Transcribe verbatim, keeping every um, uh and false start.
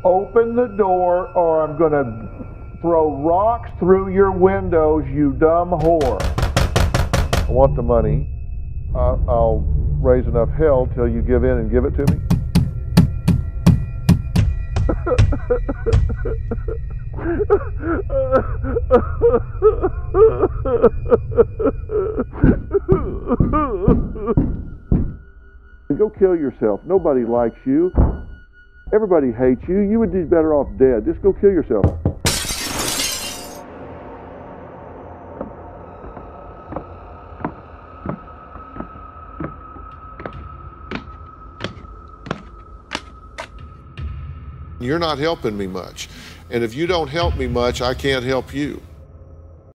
open the door or I'm going to throw rocks through your windows, you dumb whore. I want the money. Uh, I'll raise enough hell till you give in and give it to me. Go kill yourself. Nobody likes you. Everybody hates you. You would be better off dead. Just go kill yourself. You're not helping me much. And if you don't help me much, I can't help you.